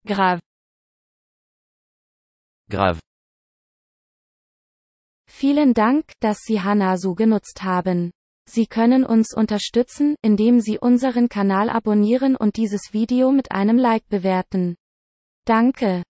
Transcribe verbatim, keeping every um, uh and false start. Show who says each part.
Speaker 1: Grave.
Speaker 2: Grave.
Speaker 1: Vielen Dank, dass Sie Hanasu genutzt haben. Sie können uns unterstützen, indem Sie unseren Kanal abonnieren und dieses Video mit einem Like bewerten. Danke.